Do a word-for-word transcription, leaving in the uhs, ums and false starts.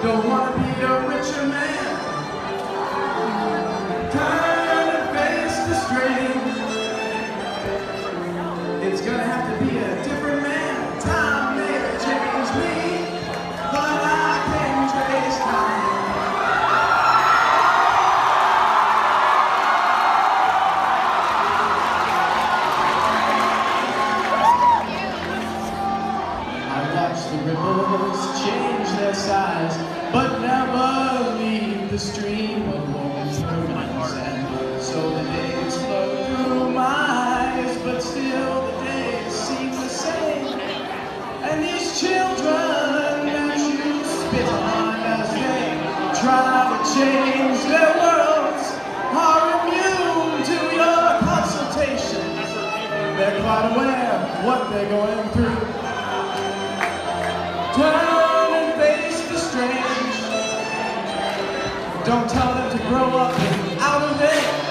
don't want to be a richer man. Turn and face the strange. It's gonna have to be a different man. Time may have changed me, but I can trace time. I watch the ripples change their size, but never leave the stream of moments through my heart. And so the days flow through my eyes, but still the days seem the same. And these children that you spit on as they try to change their worlds are immune to your consultations. They're quite aware of what they're going through. Turn and face the strange. Don't tell them to grow up and out of it.